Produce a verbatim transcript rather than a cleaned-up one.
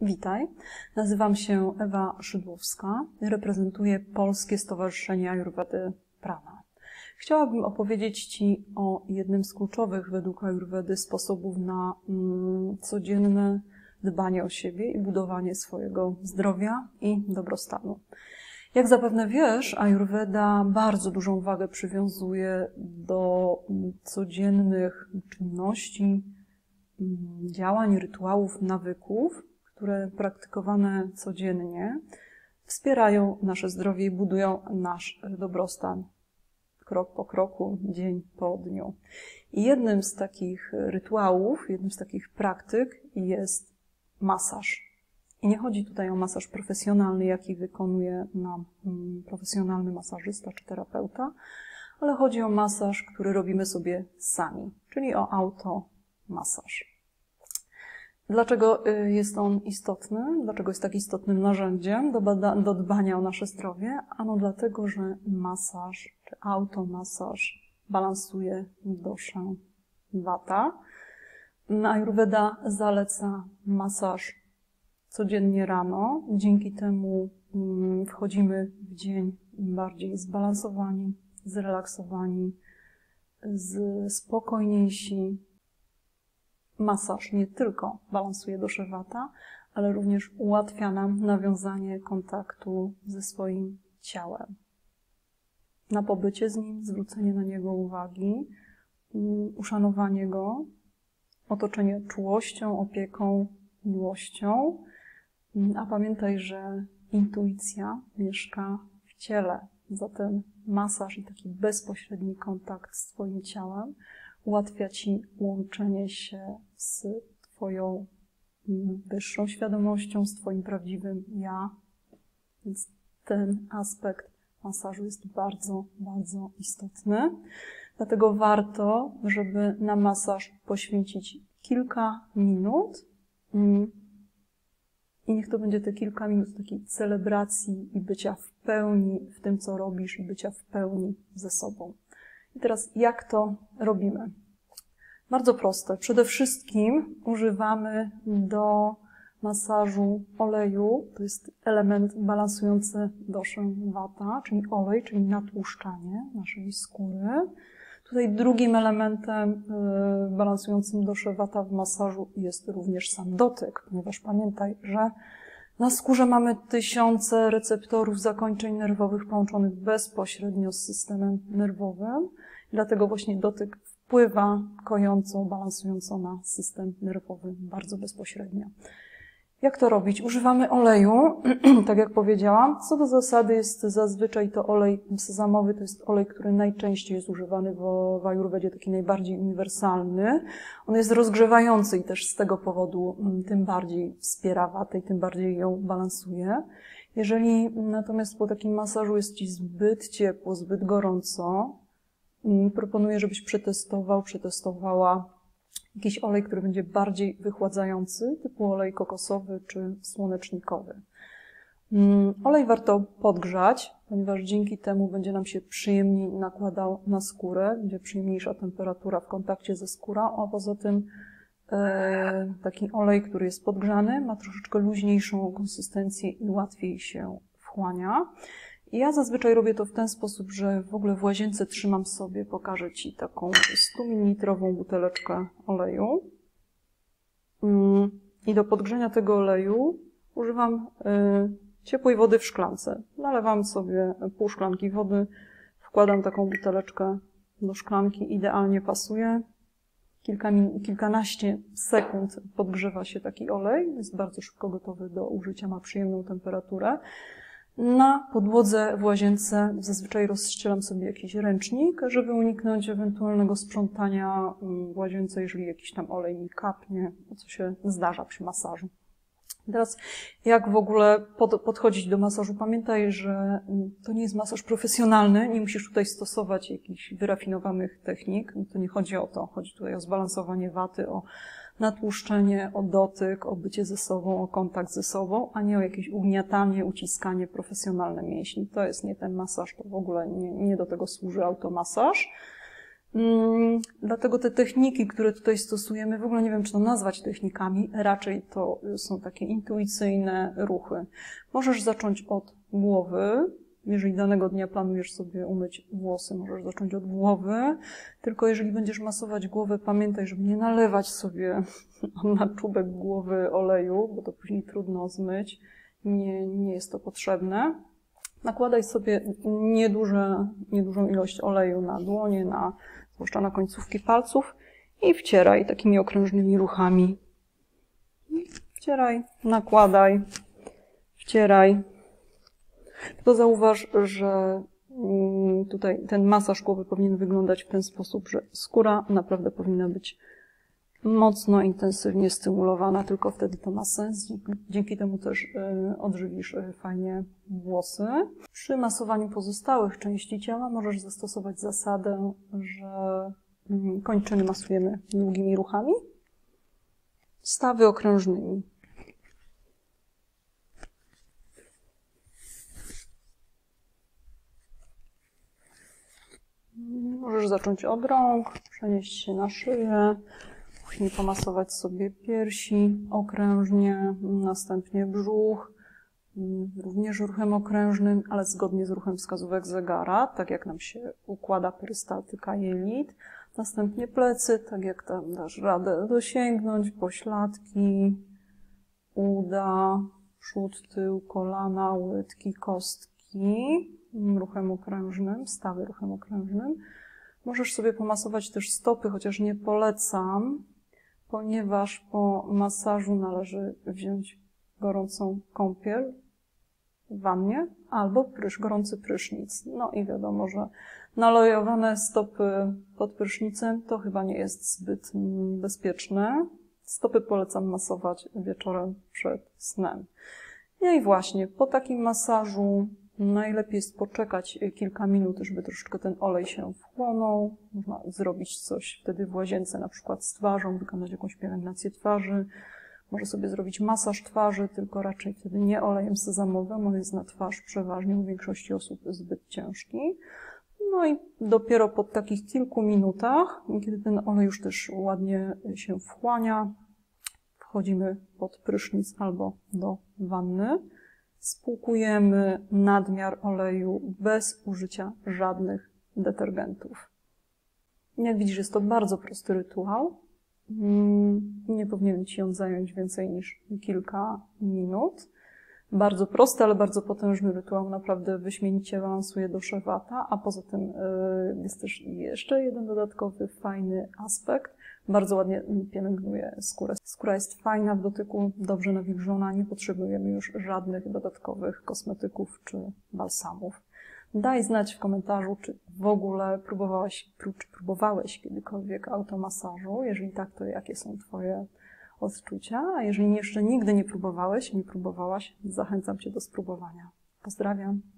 Witaj, nazywam się Ewa Szydłowska i reprezentuję Polskie Stowarzyszenie Ajurwedy Prana. Chciałabym opowiedzieć Ci o jednym z kluczowych według Ajurwedy sposobów na mm, codzienne dbanie o siebie i budowanie swojego zdrowia i dobrostanu. Jak zapewne wiesz, Ajurweda bardzo dużą wagę przywiązuje do codziennych czynności, działań, rytuałów, nawyków, które praktykowane codziennie wspierają nasze zdrowie i budują nasz dobrostan krok po kroku, dzień po dniu. I jednym z takich rytuałów, jednym z takich praktyk jest masaż. I nie chodzi tutaj o masaż profesjonalny, jaki wykonuje nam profesjonalny masażysta czy terapeuta, ale chodzi o masaż, który robimy sobie sami, czyli o automasaż. Dlaczego jest on istotny? Dlaczego jest tak istotnym narzędziem do, bada- do dbania o nasze zdrowie? Ano dlatego, że masaż czy automasaż balansuje doszę vata. Ajurweda zaleca masaż codziennie rano. Dzięki temu wchodzimy w dzień bardziej zbalansowani, zrelaksowani, spokojniejsi. Masaż nie tylko balansuje doszę vata, ale również ułatwia nam nawiązanie kontaktu ze swoim ciałem. Na pobycie z nim, zwrócenie na niego uwagi, uszanowanie go, otoczenie czułością, opieką, miłością. A pamiętaj, że intuicja mieszka w ciele. Zatem masaż i taki bezpośredni kontakt z Twoim ciałem ułatwia Ci łączenie się z Twoją wyższą świadomością, z Twoim prawdziwym ja. Więc ten aspekt masażu jest bardzo, bardzo istotny. Dlatego warto, żeby na masaż poświęcić kilka minut i niech to będzie te kilka minut takiej celebracji i bycia w pełni w tym, co robisz, i bycia w pełni ze sobą. I teraz jak to robimy? Bardzo proste. Przede wszystkim używamy do masażu oleju. To jest element balansujący doszę vata, czyli olej, czyli natłuszczanie naszej skóry. Tutaj drugim elementem balansującym doszę vata w masażu jest również sam dotyk, ponieważ pamiętaj, że na skórze mamy tysiące receptorów zakończeń nerwowych połączonych bezpośrednio z systemem nerwowym. Dlatego właśnie dotyk wpływa kojąco, balansująco na system nerwowy bardzo bezpośrednio. Jak to robić? Używamy oleju, tak jak powiedziałam. Co do zasady jest zazwyczaj to olej sezamowy, to jest olej, który najczęściej jest używany w, w ajurwedzie, taki najbardziej uniwersalny. On jest rozgrzewający i też z tego powodu tym bardziej wspiera watę i tym bardziej ją balansuje. Jeżeli natomiast po takim masażu jest Ci zbyt ciepło, zbyt gorąco, proponuję, żebyś przetestował, przetestowała jakiś olej, który będzie bardziej wychładzający, typu olej kokosowy czy słonecznikowy. Olej warto podgrzać, ponieważ dzięki temu będzie nam się przyjemniej nakładał na skórę, będzie przyjemniejsza temperatura w kontakcie ze skórą, a poza tym e, taki olej, który jest podgrzany, ma troszeczkę luźniejszą konsystencję i łatwiej się wchłania. Ja zazwyczaj robię to w ten sposób, że w ogóle w łazience trzymam sobie, pokażę Ci taką sto mililitrową buteleczkę oleju. I do podgrzania tego oleju używam ciepłej wody w szklance. Nalewam sobie pół szklanki wody, wkładam taką buteleczkę do szklanki, idealnie pasuje. Kilka, kilkanaście sekund podgrzewa się taki olej, jest bardzo szybko gotowy do użycia, ma przyjemną temperaturę. Na podłodze w łazience zazwyczaj rozścielam sobie jakiś ręcznik, żeby uniknąć ewentualnego sprzątania w łazience, jeżeli jakiś tam olej mi kapnie, co się zdarza przy masażu. Teraz jak w ogóle pod, podchodzić do masażu? Pamiętaj, że to nie jest masaż profesjonalny, nie musisz tutaj stosować jakichś wyrafinowanych technik, to nie chodzi o to, chodzi tutaj o zbalansowanie waty, o natłuszczenie, o dotyk, o bycie ze sobą, o kontakt ze sobą, a nie o jakieś ugniatanie, uciskanie profesjonalne mięśni. To jest nie ten masaż, to w ogóle nie, nie do tego służy automasaż. Mm, dlatego te techniki, które tutaj stosujemy, w ogóle nie wiem, czy to nazwać technikami, raczej to są takie intuicyjne ruchy. Możesz zacząć od głowy. Jeżeli danego dnia planujesz sobie umyć włosy, możesz zacząć od głowy. Tylko jeżeli będziesz masować głowę, pamiętaj, żeby nie nalewać sobie na czubek głowy oleju, bo to później trudno zmyć. Nie, nie jest to potrzebne. Nakładaj sobie nieduże, niedużą ilość oleju na dłonie, na, zwłaszcza na końcówki palców i wcieraj takimi okrężnymi ruchami. Wcieraj, nakładaj, wcieraj. Tylko zauważ, że tutaj ten masaż głowy powinien wyglądać w ten sposób, że skóra naprawdę powinna być mocno, intensywnie stymulowana, tylko wtedy to ma sens. Dzięki temu też odżywisz fajnie włosy. Przy masowaniu pozostałych części ciała możesz zastosować zasadę, że kończyny masujemy długimi ruchami, stawy okrężnymi. Możesz zacząć od rąk, przenieść się na szyję, później pomasować sobie piersi okrężnie, następnie brzuch, również ruchem okrężnym, ale zgodnie z ruchem wskazówek zegara, tak jak nam się układa perystaltyka jelit. Następnie plecy, tak jak tam dasz radę dosięgnąć, pośladki, uda, przód, tył, kolana, łydki, kostki, ruchem okrężnym, stawy ruchem okrężnym. Możesz sobie pomasować też stopy, chociaż nie polecam, ponieważ po masażu należy wziąć gorącą kąpiel w wannie albo prysz, gorący prysznic. No i wiadomo, że nalojowane stopy pod prysznicem to chyba nie jest zbyt bezpieczne. Stopy polecam masować wieczorem przed snem. No i właśnie, po takim masażu najlepiej jest poczekać kilka minut, żeby troszeczkę ten olej się wchłonął. Można zrobić coś wtedy w łazience, na przykład z twarzą, wykonać jakąś pielęgnację twarzy. Może sobie zrobić masaż twarzy, tylko raczej wtedy nie olejem sezamowym, on jest na twarz przeważnie u większości osób zbyt ciężki. No i dopiero po takich kilku minutach, kiedy ten olej już też ładnie się wchłania, wchodzimy pod prysznic albo do wanny. Spłukujemy nadmiar oleju bez użycia żadnych detergentów. Jak widzisz, jest to bardzo prosty rytuał. Nie powinien Ci on zająć więcej niż kilka minut. Bardzo prosty, ale bardzo potężny rytuał. Naprawdę wyśmienicie balansuje do szewata, a poza tym jest też jeszcze jeden dodatkowy, fajny aspekt. Bardzo ładnie pielęgnuje skórę. Skóra jest fajna w dotyku, dobrze nawilżona, nie potrzebujemy już żadnych dodatkowych kosmetyków czy balsamów. Daj znać w komentarzu, czy w ogóle próbowałeś, czy próbowałeś kiedykolwiek automasażu. Jeżeli tak, to jakie są Twoje odczucia? A jeżeli jeszcze nigdy nie próbowałeś, nie próbowałaś, zachęcam Cię do spróbowania. Pozdrawiam.